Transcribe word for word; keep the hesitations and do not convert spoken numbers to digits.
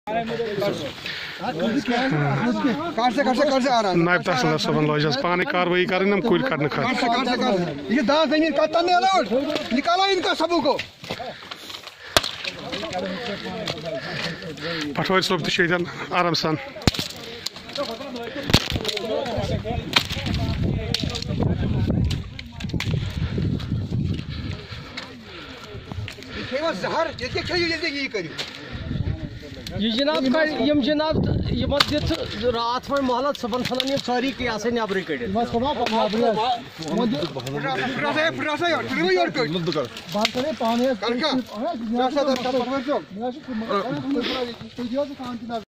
नायब तहसीलदार साहब लज पानी कार्रवाई कर कुल कड़ने ये दास जमीन काटना नहीं अलाउड, निकालो इनका सबू को। पटवारी साहब तो आराम सान जहर ये करियो ये जनाब का यम जनाब यम दित रात में मोहल्ला सबन फलन ये सारी के आसे नबरी कड़े बस खबा नबरी फ्रासा फ्रासा यार तुम यार कर बात करे पानी कर का